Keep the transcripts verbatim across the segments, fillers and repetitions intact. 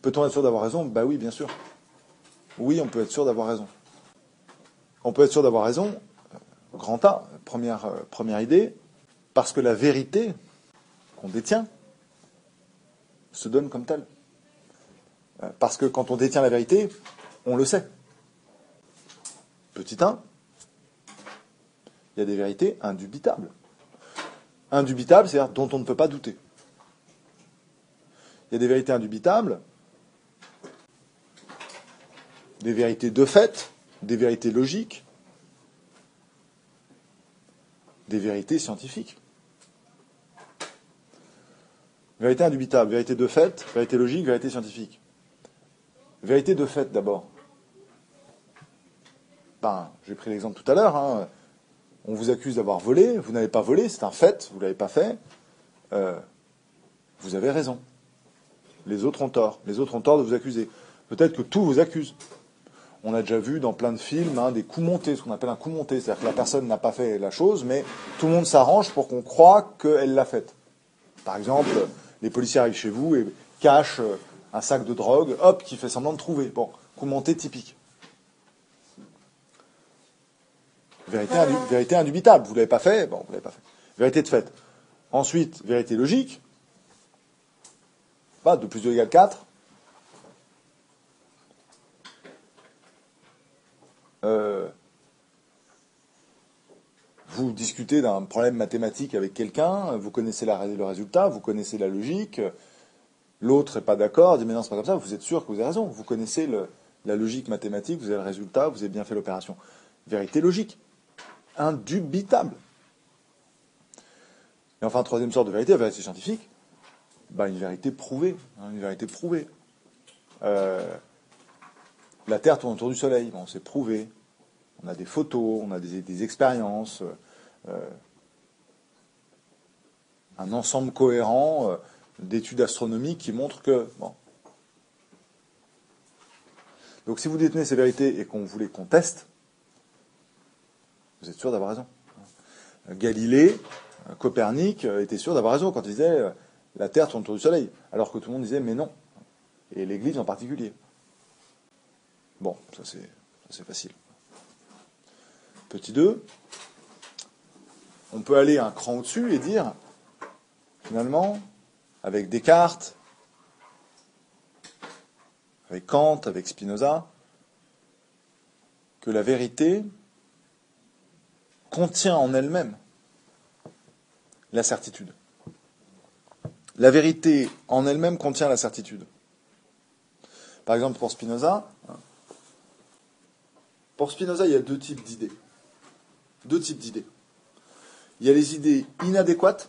Peut-on être sûr d'avoir raison? Bah oui, bien sûr. Oui, on peut être sûr d'avoir raison. On peut être sûr d'avoir raison, grand A, première, euh, première idée, parce que la vérité qu'on détient se donne comme telle. Euh, parce que quand on détient la vérité, on le sait. Petit un, il y a des vérités indubitables. Indubitables, c'est-à-dire dont on ne peut pas douter. Il y a des vérités indubitables, des vérités de fait, des vérités logiques, des vérités scientifiques. Vérité indubitable, vérité de fait, vérité logique, vérité scientifique. Vérité de fait d'abord. Ben, j'ai pris l'exemple tout à l'heure, hein. On vous accuse d'avoir volé, vous n'avez pas volé, c'est un fait, vous ne l'avez pas fait, euh, vous avez raison. Les autres ont tort, les autres ont tort de vous accuser. Peut-être que tout vous accuse. On a déjà vu dans plein de films hein, des coups montés, ce qu'on appelle un coup monté, c'est-à-dire que la personne n'a pas fait la chose, mais tout le monde s'arrange pour qu'on croie qu'elle l'a faite. Par exemple, les policiers arrivent chez vous et cachent un sac de drogue, hop, qui fait semblant de trouver. Bon, coup monté typique. Vérité, indu vérité indubitable, vous l'avez pas fait, bon, vous l'avez pas fait. Vérité de fait. Ensuite, vérité logique. Bah, deux plus deux égale quatre. Euh, vous discutez d'un problème mathématique avec quelqu'un, vous connaissez la, le résultat, vous connaissez la logique, l'autre n'est pas d'accord, dit mais non, c'est pas comme ça, vous êtes sûr que vous avez raison, vous connaissez le, la logique mathématique, vous avez le résultat, vous avez bien fait l'opération. Vérité logique. Indubitable. Et enfin, troisième sorte de vérité, la vérité scientifique, bah, une vérité prouvée. Hein, une vérité prouvée. Euh, la Terre tourne autour du Soleil, bon, c'est prouvé. On a des photos, on a des, des expériences, euh, un ensemble cohérent euh, d'études astronomiques qui montrent que... Bon. Donc si vous détenez ces vérités et qu'on vous les conteste, vous êtes sûr d'avoir raison. Galilée, Copernic était sûr d'avoir raison quand il disait euh, la Terre tourne autour du Soleil, alors que tout le monde disait mais non. Et l'Église en particulier. Bon, ça c'est, ça c'est facile. Petit deux, on peut aller un cran au-dessus et dire, finalement, avec Descartes, avec Kant, avec Spinoza, que la vérité contient en elle-même la certitude. La vérité en elle-même contient la certitude. Par exemple, pour Spinoza, pour Spinoza, il y a deux types d'idées. Deux types d'idées. Il y a les idées inadéquates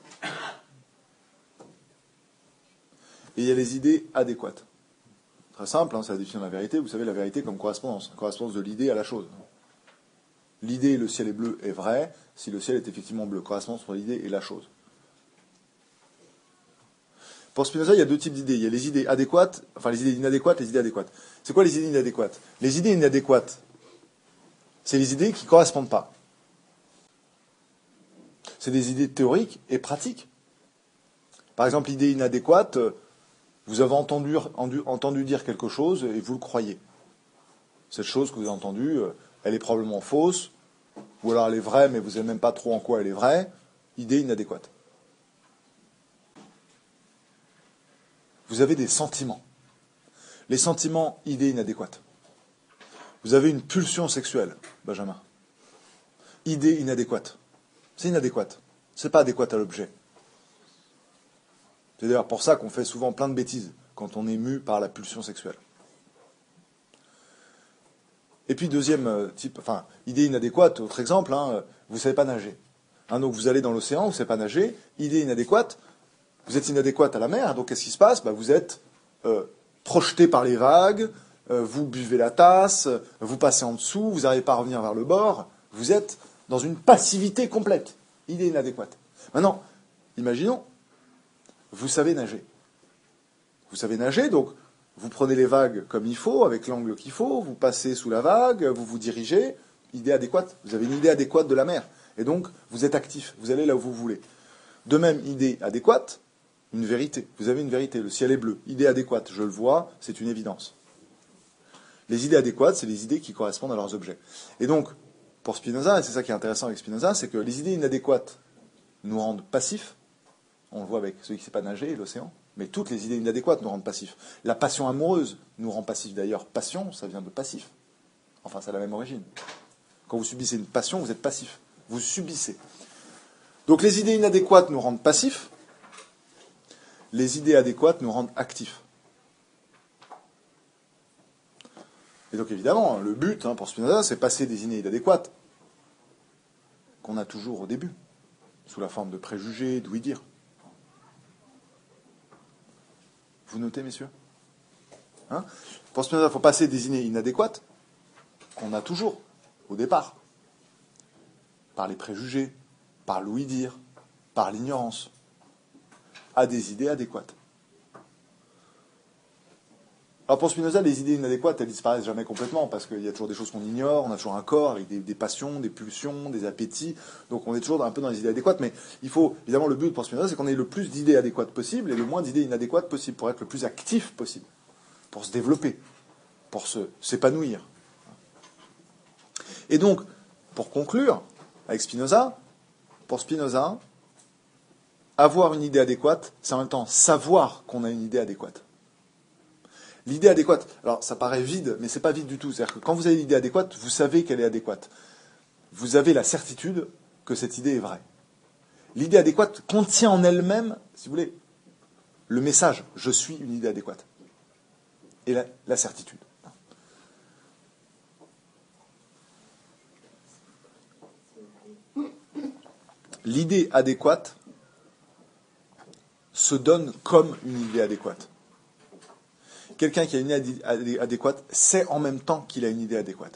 et il y a les idées adéquates. Très simple, hein, c'est la définition de la vérité. Vous savez, la vérité comme correspondance. La correspondance de l'idée à la chose. L'idée, le ciel est bleu, est vraie si le ciel est effectivement bleu. Correspondance entre l'idée et la chose. Pour Spinoza, il y a deux types d'idées. Il y a les idées adéquates, enfin les idées inadéquates, les idées adéquates. C'est quoi les idées inadéquates? Les idées inadéquates, c'est les idées qui ne correspondent pas. C'est des idées théoriques et pratiques. Par exemple, l'idée inadéquate, vous avez entendu, entendu dire quelque chose et vous le croyez. Cette chose que vous avez entendue, elle est probablement fausse, ou alors elle est vraie, mais vous ne savez même pas trop en quoi elle est vraie. Idée inadéquate. Vous avez des sentiments. Les sentiments, idées inadéquates. Vous avez une pulsion sexuelle, Benjamin. Idée inadéquate. C'est inadéquate. C'est pas adéquat à l'objet. C'est d'ailleurs pour ça qu'on fait souvent plein de bêtises quand on est mu par la pulsion sexuelle. Et puis deuxième type, enfin, idée inadéquate, autre exemple, hein, vous ne savez pas nager. Hein, donc vous allez dans l'océan, vous ne savez pas nager, idée inadéquate, vous êtes inadéquate à la mer, donc qu'est-ce qui se passe? Bah, vous êtes euh, projeté par les vagues, euh, vous buvez la tasse, vous passez en dessous, vous n'arrivez pas à revenir vers le bord, vous êtes dans une passivité complète. Idée inadéquate. Maintenant, imaginons, vous savez nager. Vous savez nager, donc vous prenez les vagues comme il faut, avec l'angle qu'il faut, vous passez sous la vague, vous vous dirigez, idée adéquate. Vous avez une idée adéquate de la mer. Et donc, vous êtes actif, vous allez là où vous voulez. De même, idée adéquate, une vérité. Vous avez une vérité. Le ciel est bleu. Idée adéquate. Je le vois, c'est une évidence. Les idées adéquates, c'est les idées qui correspondent à leurs objets. Et donc, pour Spinoza, et c'est ça qui est intéressant avec Spinoza, c'est que les idées inadéquates nous rendent passifs. On le voit avec celui qui ne sait pas nager et l'océan. Mais toutes les idées inadéquates nous rendent passifs. La passion amoureuse nous rend passifs. D'ailleurs, passion, ça vient de passif. Enfin, c'est la même origine. Quand vous subissez une passion, vous êtes passif. Vous subissez. Donc les idées inadéquates nous rendent passifs. Les idées adéquates nous rendent actifs. Et donc évidemment, le but hein, pour Spinoza, c'est passer des idées inadéquates qu'on a toujours au début, sous la forme de préjugés, d'ouï-dire. Vous notez, messieurs hein? Pour Spinoza, il faut passer des idées inadéquates qu'on a toujours au départ, par les préjugés, par l'ouï-dire, par l'ignorance, à des idées adéquates. Alors pour Spinoza, les idées inadéquates, elles disparaissent jamais complètement, parce qu'il y a toujours des choses qu'on ignore, on a toujours un corps avec des, des passions, des pulsions, des appétits, donc on est toujours un peu dans les idées adéquates, mais il faut, évidemment, le but pour Spinoza, c'est qu'on ait le plus d'idées adéquates possible et le moins d'idées inadéquates possible, pour être le plus actif possible, pour se développer, pour se, s'épanouir. Et donc, pour conclure, avec Spinoza, pour Spinoza, avoir une idée adéquate, c'est en même temps savoir qu'on a une idée adéquate. L'idée adéquate, alors ça paraît vide, mais c'est pas vide du tout. C'est-à-dire que quand vous avez l'idée adéquate, vous savez qu'elle est adéquate. Vous avez la certitude que cette idée est vraie. L'idée adéquate contient en elle-même, si vous voulez, le message « je suis une idée adéquate » et la, la certitude. L'idée adéquate se donne comme une idée adéquate. Quelqu'un qui a une idée adéquate sait en même temps qu'il a une idée adéquate.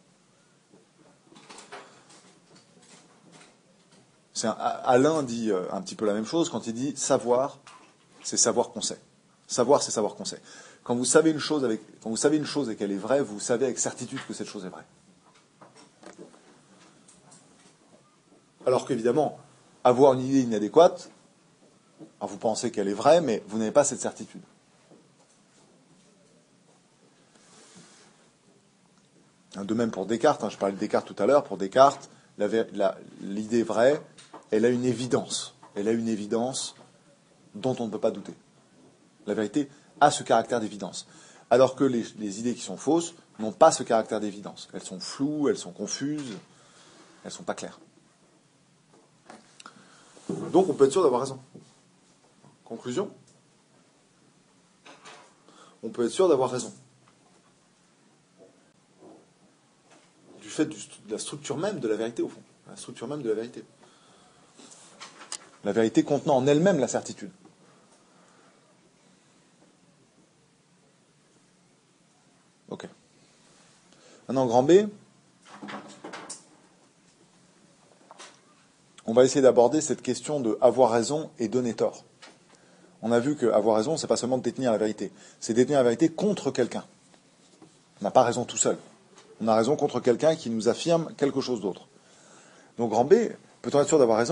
C'est un, Alain dit un petit peu la même chose quand il dit savoir, c'est savoir qu'on sait. Savoir, c'est savoir qu'on sait. Quand vous savez une chose avec, quand vous savez une chose et qu'elle est vraie, vous savez avec certitude que cette chose est vraie. Alors qu'évidemment, avoir une idée inadéquate, alors vous pensez qu'elle est vraie, mais vous n'avez pas cette certitude. De même pour Descartes, hein, je parlais de Descartes tout à l'heure, pour Descartes, la, la, l'idée vraie, elle a une évidence. Elle a une évidence dont on ne peut pas douter. La vérité a ce caractère d'évidence. Alors que les, les idées qui sont fausses n'ont pas ce caractère d'évidence. Elles sont floues, elles sont confuses, elles ne sont pas claires. Donc on peut être sûr d'avoir raison. Conclusion ? On peut être sûr d'avoir raison. Du fait du, de la structure même de la vérité, au fond. La structure même de la vérité. La vérité contenant en elle-même la certitude. Ok. Maintenant, grand B, on va essayer d'aborder cette question de avoir raison et donner tort. On a vu que avoir raison, c'est pas seulement de détenir la vérité, c'est détenir la vérité contre quelqu'un. On n'a pas raison tout seul. On a raison contre quelqu'un qui nous affirme quelque chose d'autre. Donc, grand B, peut-on être sûr d'avoir raison ?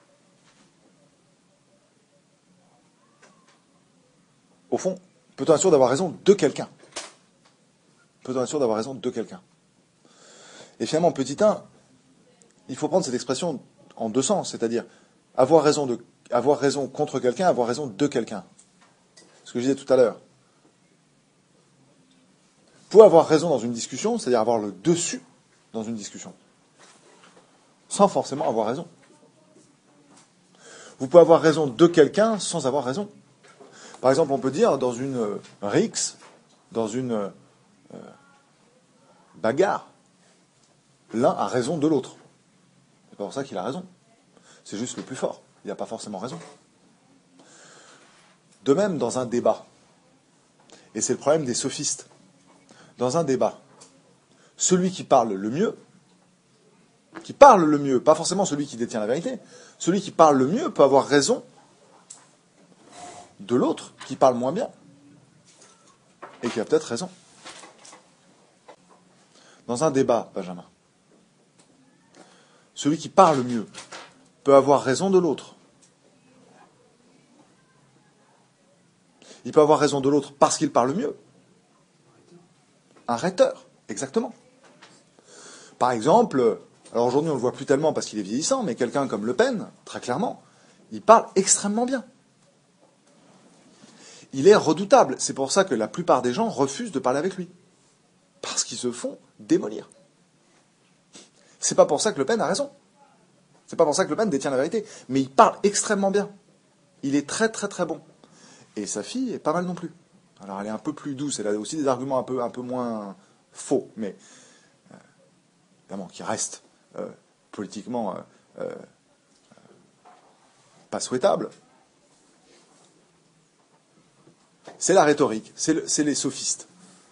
Au fond, peut-on être sûr d'avoir raison de quelqu'un ? Peut-on être sûr d'avoir raison de quelqu'un ? Et finalement, petit un, il faut prendre cette expression en deux sens, c'est-à-dire avoir raison, de, avoir raison contre quelqu'un, avoir raison de quelqu'un. Ce que je disais tout à l'heure. Vous pouvez avoir raison dans une discussion, c'est-à-dire avoir le dessus dans une discussion, sans forcément avoir raison. Vous pouvez avoir raison de quelqu'un sans avoir raison. Par exemple, on peut dire dans une euh, rixe, dans une euh, bagarre, l'un a raison de l'autre. C'est pas pour ça qu'il a raison. C'est juste le plus fort. Il n'a pas forcément raison. De même, dans un débat, et c'est le problème des sophistes, dans un débat, celui qui parle le mieux, qui parle le mieux, pas forcément celui qui détient la vérité, celui qui parle le mieux peut avoir raison de l'autre qui parle moins bien, et qui a peut-être raison. Dans un débat, Benjamin, celui qui parle mieux peut avoir raison de l'autre, Il peut avoir raison de l'autre parce qu'il parle mieux. Un rhéteur, exactement. Par exemple, alors aujourd'hui on ne le voit plus tellement parce qu'il est vieillissant, mais quelqu'un comme Le Pen, très clairement, il parle extrêmement bien. Il est redoutable. C'est pour ça que la plupart des gens refusent de parler avec lui. Parce qu'ils se font démolir. C'est pas pour ça que Le Pen a raison. C'est pas pour ça que Le Pen détient la vérité. Mais il parle extrêmement bien. Il est très très très bon. Et sa fille est pas mal non plus. Alors elle est un peu plus douce, elle a aussi des arguments un peu, un peu moins faux, mais euh, évidemment qui restent euh, politiquement euh, euh, pas souhaitables. C'est la rhétorique, c'est le, c'est les sophistes.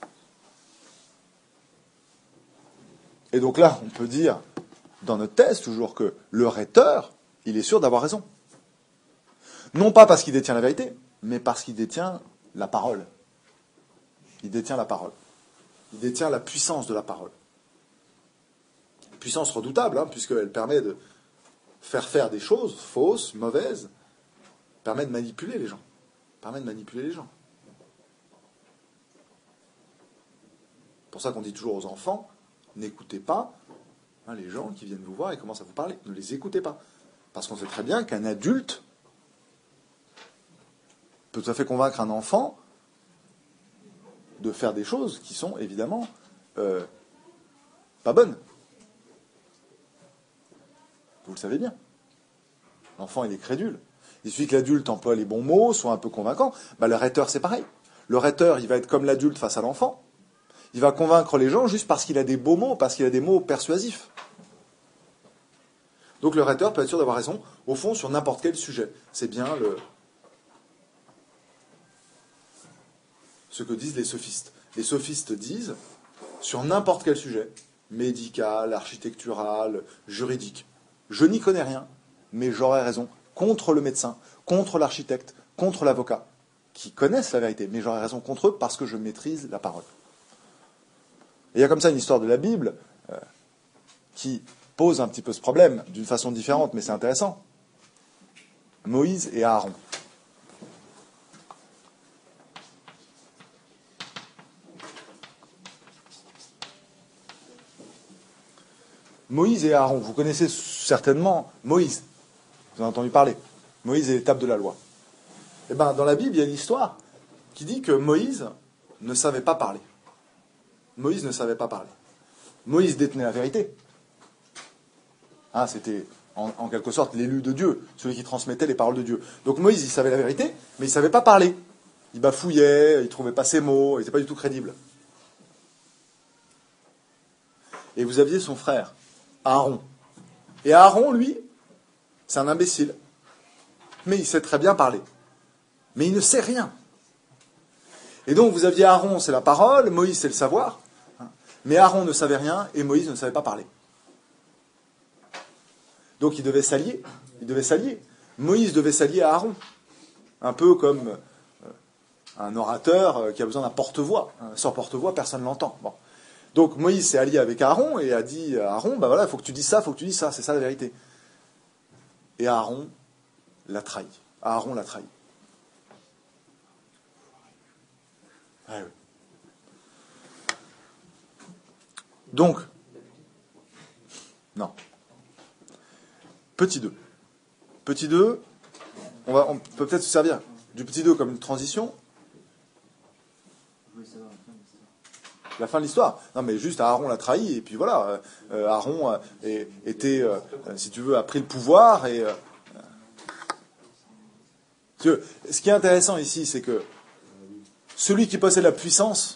Et donc là, on peut dire, dans notre thèse, toujours que le rhéteur, il est sûr d'avoir raison. Non pas parce qu'il détient la vérité, mais parce qu'il détient la parole. Il détient la parole. Il détient la puissance de la parole. Puissance redoutable, hein, puisqu'elle permet de faire faire des choses fausses, mauvaises, permet de manipuler les gens. Permet de manipuler les gens. C'est pour ça qu'on dit toujours aux enfants, n'écoutez pas hein, les gens qui viennent vous voir et commencent à vous parler. Ne les écoutez pas. Parce qu'on sait très bien qu'un adulte peut tout à fait convaincre un enfant de faire des choses qui sont évidemment euh, pas bonnes. Vous le savez bien. L'enfant, il est crédule. Il suffit que l'adulte emploie les bons mots, soit un peu convaincant. Bah, le rhéteur, c'est pareil. Le rhéteur, il va être comme l'adulte face à l'enfant. Il va convaincre les gens juste parce qu'il a des beaux mots, parce qu'il a des mots persuasifs. Donc le rhéteur peut être sûr d'avoir raison, au fond, sur n'importe quel sujet. C'est bien le... ce que disent les sophistes. Les sophistes disent, sur n'importe quel sujet, médical, architectural, juridique, je n'y connais rien, mais j'aurai raison contre le médecin, contre l'architecte, contre l'avocat, qui connaissent la vérité, mais j'aurai raison contre eux parce que je maîtrise la parole. Et il y a comme ça une histoire de la Bible euh, qui pose un petit peu ce problème d'une façon différente, mais c'est intéressant. Moïse et Aaron. Moïse et Aaron, vous connaissez certainement Moïse. Vous en avez entendu parler. Moïse et l'étape de la loi. Eh bien, dans la Bible, il y a une histoire qui dit que Moïse ne savait pas parler. Moïse ne savait pas parler. Moïse détenait la vérité. Hein, c'était en, en quelque sorte l'élu de Dieu, celui qui transmettait les paroles de Dieu. Donc Moïse, il savait la vérité, mais il ne savait pas parler. Il bafouillait, il ne trouvait pas ses mots, il n'était pas du tout crédible. Et vous aviez son frère, Aaron. Et Aaron, lui, c'est un imbécile. Mais il sait très bien parler. Mais il ne sait rien. Et donc vous aviez Aaron, c'est la parole, Moïse, c'est le savoir. Mais Aaron ne savait rien et Moïse ne savait pas parler. Donc il devait s'allier. Il devait s'allier. Moïse devait s'allier à Aaron. Un peu comme un orateur qui a besoin d'un porte-voix. Sans porte-voix, personne ne l'entend. Bon. Donc Moïse s'est allié avec Aaron et a dit à Aaron, ben voilà, il faut que tu dises ça, il faut que tu dises ça, c'est ça la vérité. Et Aaron l'a trahi. Aaron l'a trahi. Ah oui. Donc, non. Petit deux. Petit deux, on, va, on peut peut-être se servir du petit deux comme une transition. La fin de l'histoire. Non, mais juste Aaron l'a trahi, et puis voilà. Euh, Aaron euh, était, euh, si tu veux, a pris le pouvoir, et... Euh, euh, ce qui est intéressant ici, c'est que celui qui possède la puissance,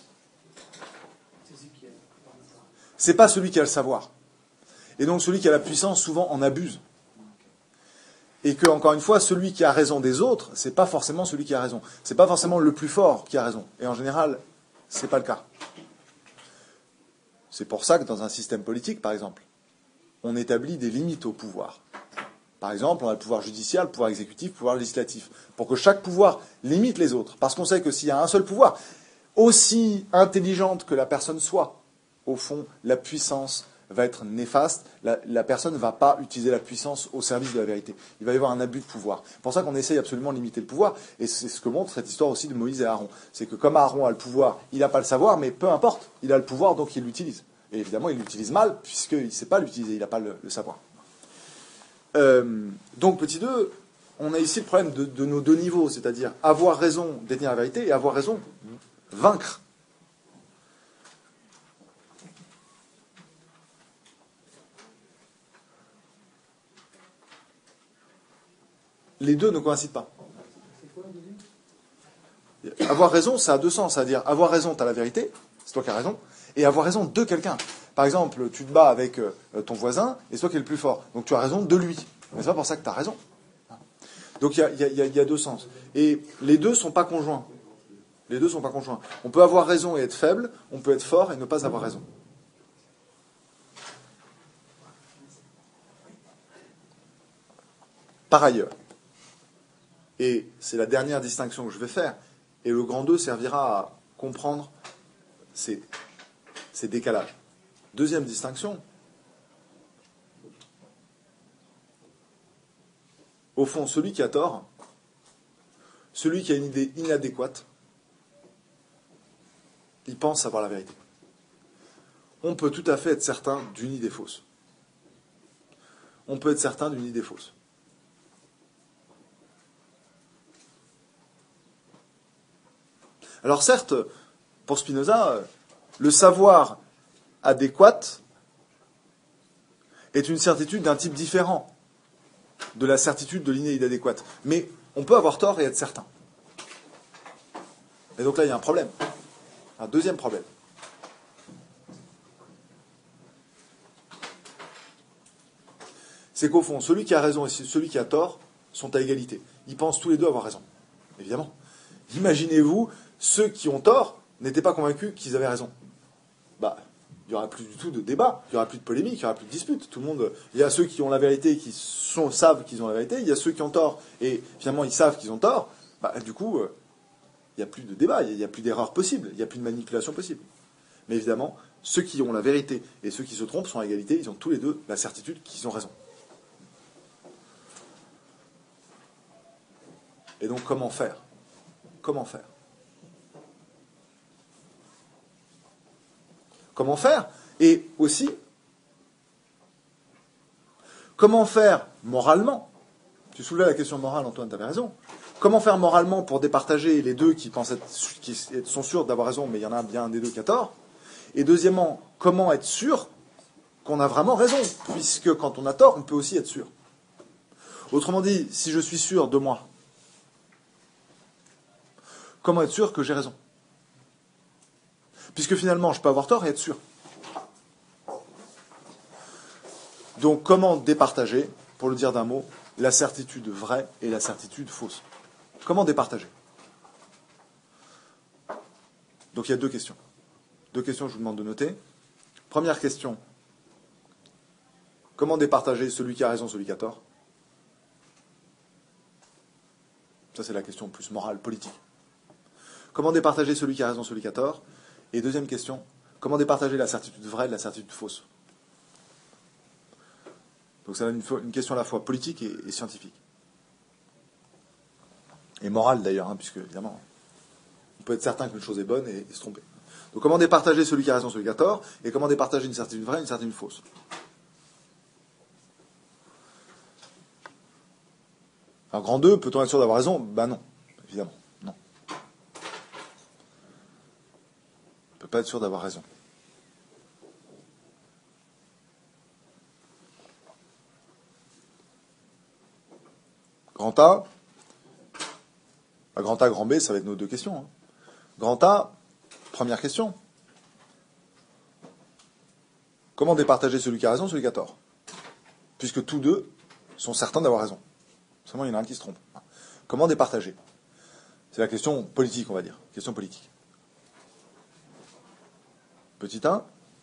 c'est pas celui qui a le savoir. Et donc celui qui a la puissance, souvent, en abuse. Et que, encore une fois, celui qui a raison des autres, c'est pas forcément celui qui a raison. C'est pas forcément le plus fort qui a raison. Et en général, c'est pas le cas. C'est pour ça que dans un système politique, par exemple, on établit des limites au pouvoir. Par exemple, on a le pouvoir judiciaire, le pouvoir exécutif, le pouvoir législatif, pour que chaque pouvoir limite les autres. Parce qu'on sait que s'il y a un seul pouvoir, aussi intelligente que la personne soit, au fond, la puissance va être néfaste. La, la personne ne va pas utiliser la puissance au service de la vérité. Il va y avoir un abus de pouvoir. C'est pour ça qu'on essaye absolument de limiter le pouvoir. Et c'est ce que montre cette histoire aussi de Moïse et Aaron. C'est que comme Aaron a le pouvoir, il n'a pas le savoir, mais peu importe. Il a le pouvoir, donc il l'utilise. Et évidemment, il l'utilise mal, puisqu'il ne sait pas l'utiliser, il n'a pas le, le savoir. Euh, donc, petit deux, on a ici le problème de, de nos deux niveaux, c'est-à-dire avoir raison, détenir la vérité, et avoir raison, vaincre. Les deux ne coïncident pas. Avoir raison, ça a deux sens. C'est-à-dire, avoir raison, tu as la vérité, c'est toi qui as raison, et avoir raison de quelqu'un. Par exemple, tu te bats avec euh, ton voisin, et c'est toi qui es le plus fort. Donc tu as raison de lui. Mais c'est pas pour ça que tu as raison. Donc il y a, y, a, y, a, y a deux sens. Et les deux sont pas conjoints. Les deux sont pas conjoints. On peut avoir raison et être faible, on peut être fort et ne pas avoir raison. Par ailleurs, et c'est la dernière distinction que je vais faire, et le grand deux servira à comprendre ces, ces décalages. Deuxième distinction, au fond, celui qui a tort, celui qui a une idée inadéquate, il pense savoir la vérité. On peut tout à fait être certain d'une idée fausse. On peut être certain d'une idée fausse. Alors certes, pour Spinoza, le savoir adéquat est une certitude d'un type différent de la certitude de l'idée inadéquate. Mais on peut avoir tort et être certain. Et donc là, il y a un problème. Un deuxième problème. C'est qu'au fond, celui qui a raison et celui qui a tort sont à égalité. Ils pensent tous les deux avoir raison. Évidemment. Imaginez-vous, ceux qui ont tort n'étaient pas convaincus qu'ils avaient raison. Bah, il n'y aura plus du tout de débat, il n'y aura plus de polémique, il n'y aura plus de dispute. Tout le monde, il y a ceux qui ont la vérité et qui sont, savent qu'ils ont la vérité, il y a ceux qui ont tort et finalement ils savent qu'ils ont tort. Bah, du coup, euh, il n'y a plus de débat, il n'y a, a plus d'erreur possible, il n'y a plus de manipulation possible. Mais évidemment, ceux qui ont la vérité et ceux qui se trompent sont à égalité, ils ont tous les deux la certitude qu'ils ont raison. Et donc comment faire ? Comment faire ? Comment faire ? Et aussi, comment faire moralement ? Tu soulevais la question morale, Antoine, tu avais raison. Comment faire moralement pour départager les deux qui pensent être, qui sont sûrs d'avoir raison, mais il y en a bien un des deux qui a tort ? Et deuxièmement, comment être sûr qu'on a vraiment raison ? Puisque quand on a tort, on peut aussi être sûr. Autrement dit, si je suis sûr de moi, comment être sûr que j'ai raison ? Puisque finalement, je peux avoir tort et être sûr. Donc, comment départager, pour le dire d'un mot, la certitude vraie et la certitude fausse ? Comment départager ? Donc, il y a deux questions. Deux questions que je vous demande de noter. Première question, comment départager celui qui a raison, celui qui a tort ? Ça, c'est la question plus morale, politique. Comment départager celui qui a raison, celui qui a tort ? Et deuxième question, comment départager la certitude vraie de la certitude fausse ? Donc c'est une, une question à la fois politique et, et scientifique. Et morale d'ailleurs, hein, puisque évidemment, on peut être certain qu'une chose est bonne et, et se tromper. Donc comment départager celui qui a raison, celui qui a tort, et comment départager une certitude vraie et une certitude fausse ? Alors grand deux, peut-on être sûr d'avoir raison ? Ben non, évidemment, non. On ne peut pas être sûr d'avoir raison. Grand A, à grand A, grand B, ça va être nos deux questions. Hein. Grand A, première question. Comment départager celui qui a raison, celui qui a tort ? Puisque tous deux sont certains d'avoir raison. Seulement, il y en a un qui se trompe. Comment départager ? C'est la question politique, on va dire. Question politique. Petit un.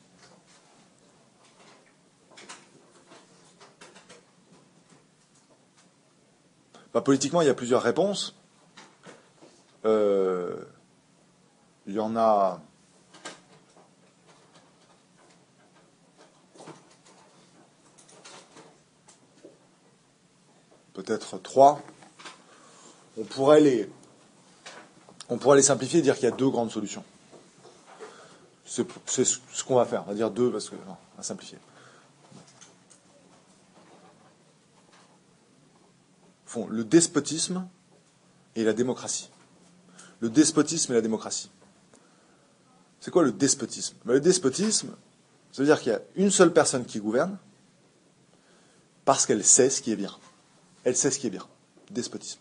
Bah, politiquement, il y a plusieurs réponses. Euh, il y en a... peut-être trois. On pourrait les, on pourrait les simplifier et dire qu'il y a deux grandes solutions. C'est, c'est ce qu'on va faire. On va dire deux parce que non, on va simplifier. Font le despotisme et la démocratie. Le despotisme et la démocratie. C'est quoi le despotisme? Ben, le despotisme, ça veut dire qu'il y a une seule personne qui gouverne parce qu'elle sait ce qui est bien. Elle sait ce qui est bien. Despotisme.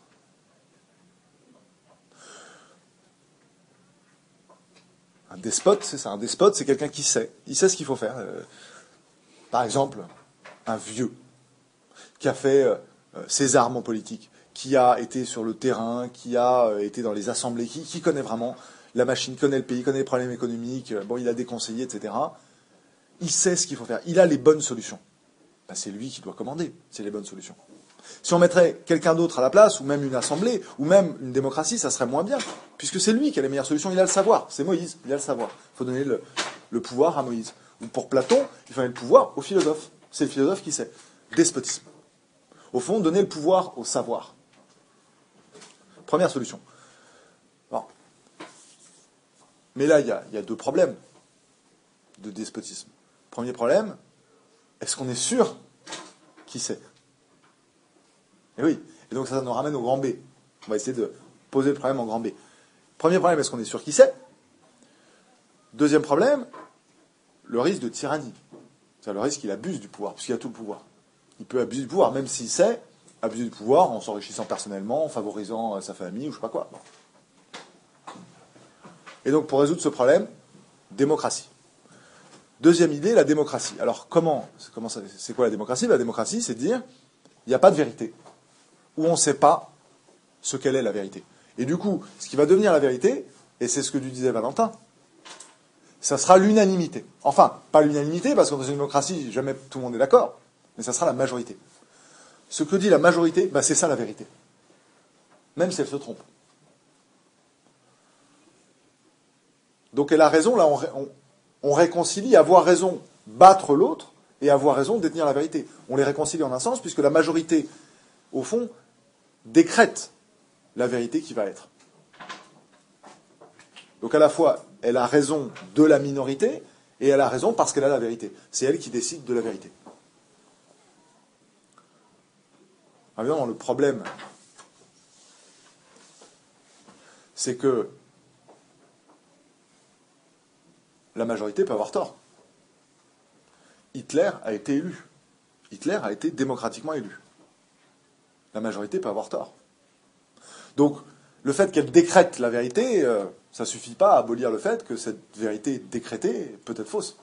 Un despote, c'est ça. Un despote, c'est quelqu'un qui sait. Il sait ce qu'il faut faire. Euh, par exemple, un vieux qui a fait euh, ses armes en politique, qui a été sur le terrain, qui a euh, été dans les assemblées, qui, qui connaît vraiment la machine, connaît le pays, connaît les problèmes économiques, euh, bon, il a des conseillers, et cetera. Il sait ce qu'il faut faire. Il a les bonnes solutions. Ben, c'est lui qui doit commander, c'est les bonnes solutions. Si on mettrait quelqu'un d'autre à la place, ou même une assemblée, ou même une démocratie, ça serait moins bien, puisque c'est lui qui a les meilleures solutions, il a le savoir. C'est Moïse, il a le savoir. Il faut donner le, le pouvoir à Moïse. Ou pour Platon, il faut donner le pouvoir au philosophe. C'est le philosophe qui sait. Despotisme. Au fond, donner le pouvoir au savoir. Première solution. Bon. Mais là, il y a, il y a deux problèmes de despotisme. Premier problème, est-ce qu'on est sûr qui sait? Et oui. Et donc ça, ça nous ramène au grand B. On va essayer de poser le problème en grand B. Premier problème, est-ce qu'on est sûr qui sait? Deuxième problème, le risque de tyrannie. C'est-à-dire le risque qu'il abuse du pouvoir, puisqu'il a tout le pouvoir. Il peut abuser du pouvoir, même s'il sait, abuser du pouvoir en s'enrichissant personnellement, en favorisant sa famille, ou je sais pas quoi. Et donc, pour résoudre ce problème, démocratie. Deuxième idée, la démocratie. Alors, comment, comment ça, c'est quoi la démocratie? La démocratie, c'est de dire, il n'y a pas de vérité. Ou on ne sait pas ce qu'elle est, la vérité. Et du coup, ce qui va devenir la vérité, et c'est ce que disait Valentin, ça sera l'unanimité. Enfin, pas l'unanimité, parce que dans une démocratie, jamais tout le monde est d'accord, mais ça sera la majorité. Ce que dit la majorité, bah, c'est ça la vérité. Même si elle se trompe. Donc elle a raison, là on, on, on réconcilie avoir raison, battre l'autre, et avoir raison, détenir la vérité. On les réconcilie en un sens, puisque la majorité, au fond, décrète la vérité qui va être. Donc à la fois, elle a raison de la minorité, et elle a raison parce qu'elle a la vérité. C'est elle qui décide de la vérité. Alors évidemment, le problème, c'est que la majorité peut avoir tort. Hitler a été élu. Hitler a été démocratiquement élu. La majorité peut avoir tort. Donc, le fait qu'elle décrète la vérité, euh, ça ne suffit pas à abolir le fait que cette vérité décrétée peut être fausse.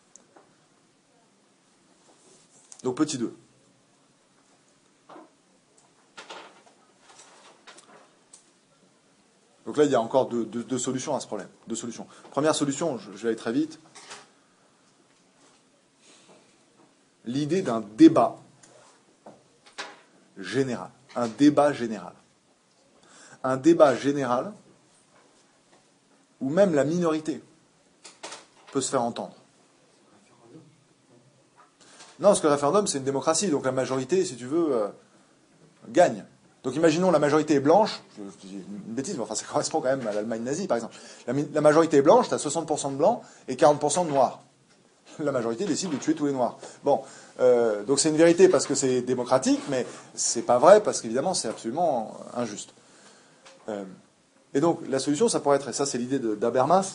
Donc, petit deux. Donc là, il y a encore deux, deux, deux solutions à ce problème. Deux solutions. Première solution, je, je vais aller très vite. L'idée d'un débat général. Un débat général. Un débat général où même la minorité peut se faire entendre. Non, parce que le référendum, c'est une démocratie, donc la majorité, si tu veux, euh, gagne. Donc imaginons la majorité est blanche, je, je dis une bêtise, mais enfin ça correspond quand même à l'Allemagne nazie, par exemple. La, la majorité est blanche, tu as soixante pour cent de blancs et quarante pour cent de noirs. La majorité décide de tuer tous les noirs. Bon, euh, donc c'est une vérité parce que c'est démocratique, mais c'est pas vrai parce qu'évidemment c'est absolument injuste. Euh, et donc la solution, ça pourrait être, et ça c'est l'idée d'Habermas,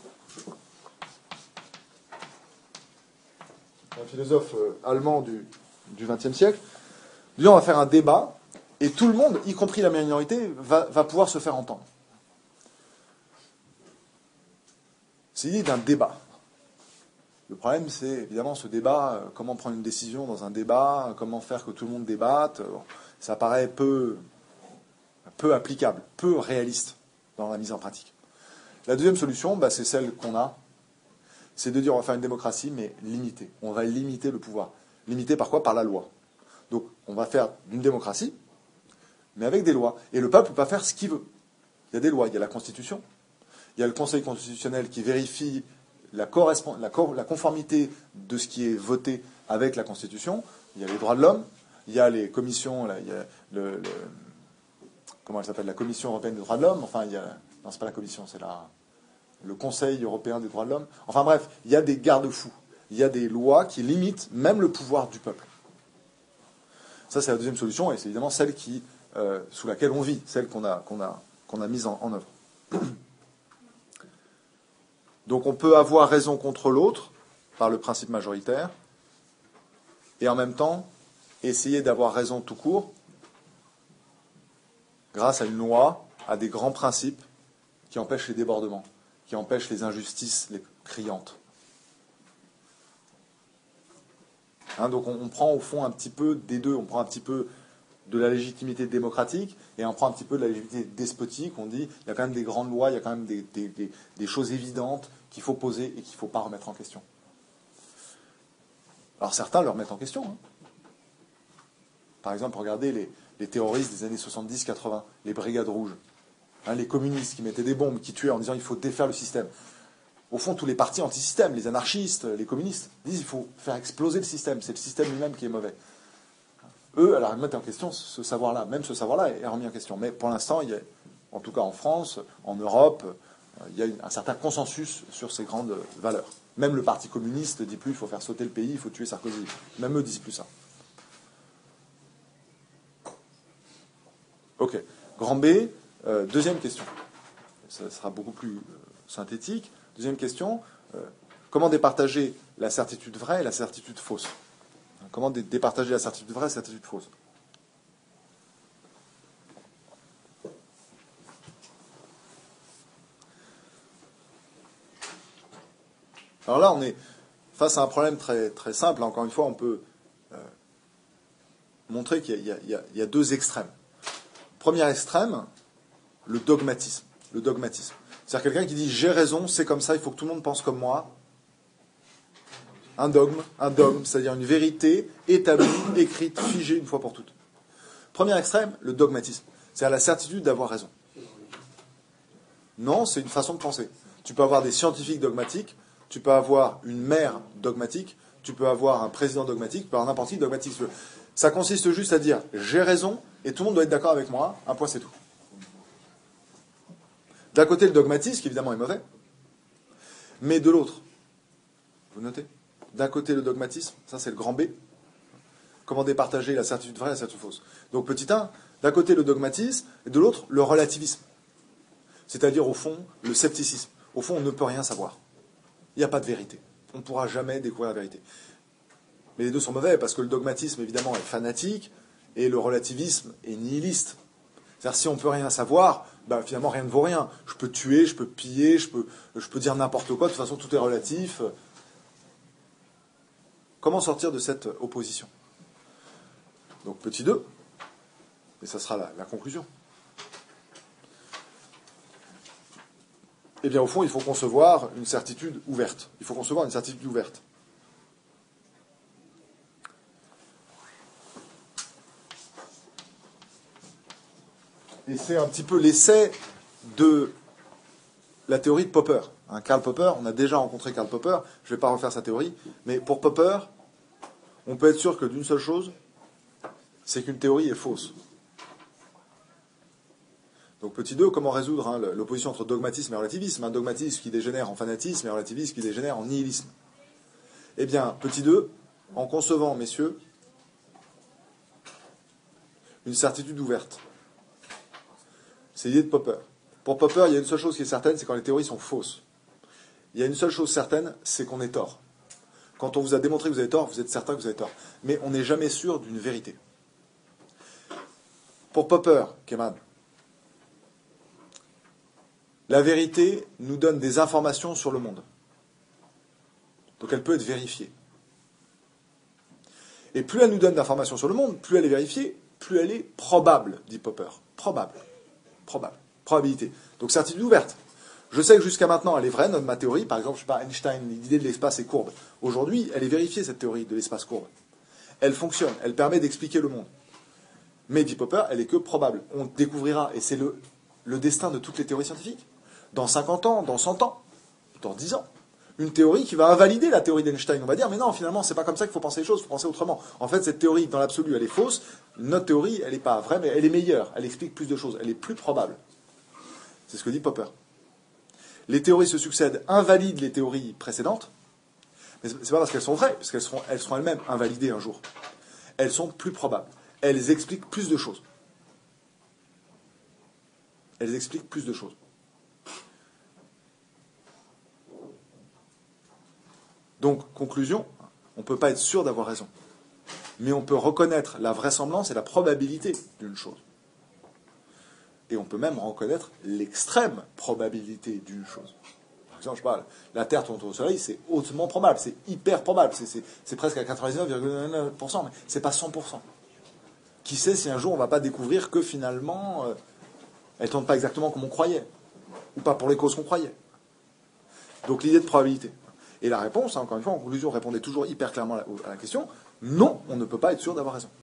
un philosophe euh, allemand du vingtième siècle, dit on va faire un débat et tout le monde, y compris la minorité, va, va pouvoir se faire entendre. C'est l'idée d'un débat. Le problème, c'est évidemment ce débat, euh, comment prendre une décision dans un débat, euh, comment faire que tout le monde débatte. Euh, ça paraît peu, peu applicable, peu réaliste dans la mise en pratique. La deuxième solution, bah, c'est celle qu'on a, c'est de dire on va faire une démocratie, mais limitée. On va limiter le pouvoir. Limité par quoi? Par la loi. Donc on va faire une démocratie, mais avec des lois. Et le peuple ne peut pas faire ce qu'il veut. Il y a des lois, il y a la Constitution, il y a le Conseil constitutionnel qui vérifie la, la, la conformité de ce qui est voté avec la Constitution, il y a les droits de l'homme, il y a les commissions, là, il y a le, le comment elle s'appelle, la Commission européenne des droits de l'homme. Enfin, il y a, non, c'est pas la Commission, c'est la, le Conseil européen des droits de l'homme. Enfin bref, il y a des garde-fous. Il y a des lois qui limitent même le pouvoir du peuple. Ça, c'est la deuxième solution, et c'est évidemment celle qui, euh, sous laquelle on vit, celle qu'on a, qu'on a, qu'on a mise en, en œuvre. Donc on peut avoir raison contre l'autre par le principe majoritaire, et en même temps essayer d'avoir raison tout court grâce à une loi, à des grands principes qui empêchent les débordements, qui empêchent les injustices les criantes. Hein, donc on, on prend au fond un petit peu des deux, on prend un petit peu de la légitimité démocratique et on prend un petit peu de la légitimité despotique. On dit il y a quand même des grandes lois, il y a quand même des, des, des, des choses évidentes qu'il faut poser et qu'il ne faut pas remettre en question. Alors certains le remettent en question. Hein. Par exemple, regardez les, les terroristes des années soixante-dix quatre-vingts, les brigades rouges, hein, les communistes qui mettaient des bombes, qui tuaient en disant il faut défaire le système. Au fond, tous les partis anti-système, les anarchistes, les communistes, disent qu'il faut faire exploser le système. C'est le système lui-même qui est mauvais. Eux, alors, ils mettent en question ce savoir-là. Même ce savoir-là est remis en question. Mais pour l'instant, il y a, en tout cas en France, en Europe, il y a un certain consensus sur ces grandes valeurs. Même le Parti communiste ne dit plus il faut faire sauter le pays, il faut tuer Sarkozy. Même eux ne disent plus ça. Ok. Grand B, euh, deuxième question. Ça sera beaucoup plus euh, synthétique. Deuxième question, euh, comment départager la certitude vraie et la certitude fausse? Comment dé départager la certitude vraie et la certitude fausse? Alors là, on est face à un problème très, très simple. Encore une fois, on peut euh, montrer qu'il y, y, y a deux extrêmes. Premier extrême, le dogmatisme. Le dogmatisme. C'est-à-dire quelqu'un qui dit « j'ai raison, c'est comme ça, il faut que tout le monde pense comme moi ». Un dogme, un dogme, c'est-à-dire une vérité établie, écrite, figée une fois pour toutes. Premier extrême, le dogmatisme. C'est-à-dire la certitude d'avoir raison. Non, c'est une façon de penser. Tu peux avoir des scientifiques dogmatiques, tu peux avoir une mère dogmatique, tu peux avoir un président dogmatique, tu peux avoir n'importe qui dogmatique. Ça consiste juste à dire « j'ai raison » et tout le monde doit être d'accord avec moi, un point c'est tout. D'un côté, le dogmatisme, qui évidemment est mauvais, mais de l'autre, vous notez, d'un côté, le dogmatisme, ça c'est le grand B. Comment départager la certitude vraie et la certitude fausse. Donc petit un, d'un côté le dogmatisme, et de l'autre le relativisme. C'est-à-dire au fond, le scepticisme. Au fond, on ne peut rien savoir. Il n'y a pas de vérité. On ne pourra jamais découvrir la vérité. Mais les deux sont mauvais, parce que le dogmatisme, évidemment, est fanatique, et le relativisme est nihiliste. C'est-à-dire, si on ne peut rien savoir, bah, finalement, rien ne vaut rien. Je peux tuer, je peux piller, je peux, je peux dire n'importe quoi, de toute façon, tout est relatif. Comment sortir de cette opposition? Donc, petit deux, et ça sera la, la conclusion. Eh bien, au fond, il faut concevoir une certitude ouverte. Il faut concevoir une certitude ouverte. Et c'est un petit peu l'essai de la théorie de Popper. Hein, Karl Popper, on a déjà rencontré Karl Popper, je ne vais pas refaire sa théorie, mais pour Popper, on peut être sûr que d'une seule chose, c'est qu'une théorie est fausse. Donc petit deux, comment résoudre hein, l'opposition entre dogmatisme et relativisme? Un dogmatisme qui dégénère en fanatisme et un relativisme qui dégénère en nihilisme. Eh bien, petit deux, en concevant, messieurs, une certitude ouverte. C'est l'idée de Popper. Pour Popper, il y a une seule chose qui est certaine, c'est quand les théories sont fausses. Il y a une seule chose certaine, c'est qu'on est tort. Quand on vous a démontré que vous avez tort, vous êtes certain que vous avez tort. Mais on n'est jamais sûr d'une vérité. Pour Popper, Kemal, la vérité nous donne des informations sur le monde. Donc elle peut être vérifiée. Et plus elle nous donne d'informations sur le monde, plus elle est vérifiée, plus elle est probable, dit Popper. Probable. Probable. Probabilité. Donc certitude ouverte. Je sais que jusqu'à maintenant, elle est vraie, notre, ma théorie. Par exemple, je sais pas, Einstein, l'idée de l'espace est courbe. Aujourd'hui, elle est vérifiée, cette théorie de l'espace courbe. Elle fonctionne. Elle permet d'expliquer le monde. Mais, dit Popper, elle est que probable. On découvrira, et c'est le, le destin de toutes les théories scientifiques. Dans cinquante ans, dans cent ans, dans dix ans, une théorie qui va invalider la théorie d'Einstein. On va dire, mais non, finalement, c'est pas comme ça qu'il faut penser les choses, il faut penser autrement. En fait, cette théorie, dans l'absolu, elle est fausse. Notre théorie, elle n'est pas vraie, mais elle est meilleure. Elle explique plus de choses. Elle est plus probable. C'est ce que dit Popper. Les théories se succèdent, invalident les théories précédentes. Mais c'est pas parce qu'elles sont vraies, parce qu'elles seront, elles seront elles-mêmes invalidées un jour. Elles sont plus probables. Elles expliquent plus de choses. Elles expliquent plus de choses. Donc, conclusion, on ne peut pas être sûr d'avoir raison. Mais on peut reconnaître la vraisemblance et la probabilité d'une chose. Et on peut même reconnaître l'extrême probabilité d'une chose. Par exemple, je parle, la Terre tourne autour du Soleil, c'est hautement probable, c'est hyper probable, c'est, c'est, c'est presque à quatre-vingt-dix-neuf virgule neuf pour cent, mais c'est pas cent pour cent. Qui sait si un jour on ne va pas découvrir que finalement, euh, elle ne tourne pas exactement comme on croyait, ou pas pour les causes qu'on croyait. Donc l'idée de probabilité. Et la réponse, hein, encore une fois, en conclusion, répondait toujours hyper clairement à la, à la question, non, on ne peut pas être sûr d'avoir raison.